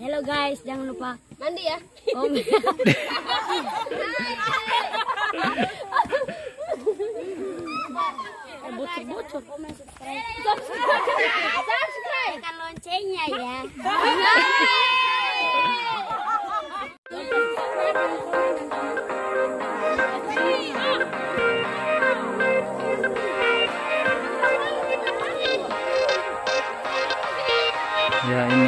Halo guys, jangan lupa Mandi ya. Oh, bocor-bocor. Subscribe. Tekan loncengnya ya. Ya ini.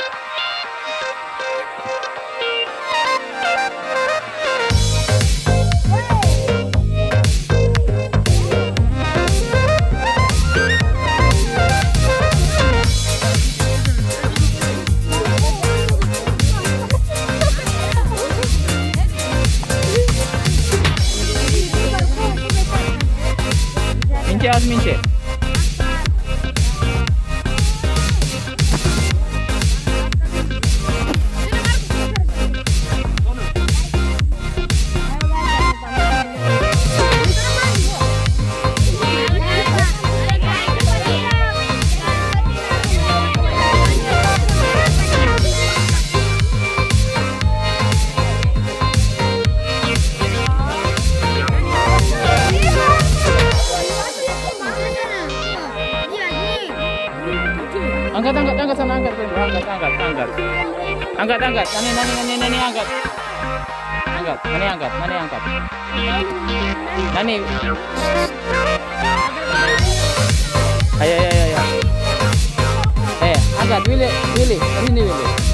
Mince az mince. Angkat sana, angkat. Angkat. Nani angkat. Nani. Ayo. Angkat Willy. Sini Willy.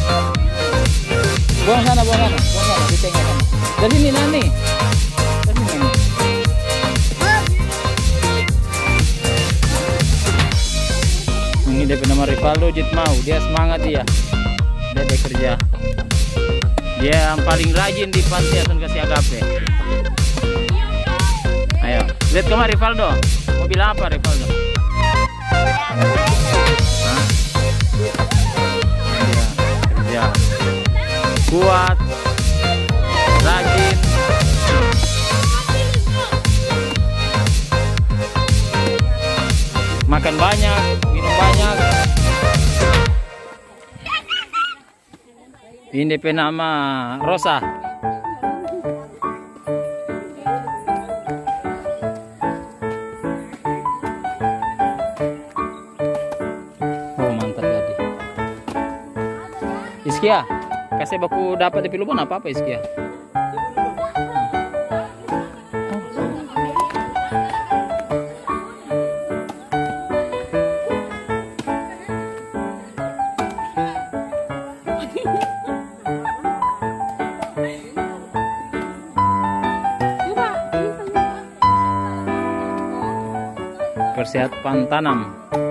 Buang sana, di tengah sana. Dari sini Nani. Ini dia nama Rivaldo Jitmau, dia semangat dia bekerja. Dia yang paling rajin di Panti Asuhan Kasih Agape. Ayo, lihat kemari Rivaldo. Mobil apa Rivaldo? Hah? Ya, kerja. Kuat, rajin. Makan banyak, minum banyak. Ini nama Rosa. Oh mantap tadi. Iskia, kasih baku dapat di Pilubon apa Iskia? Persiapan tanam.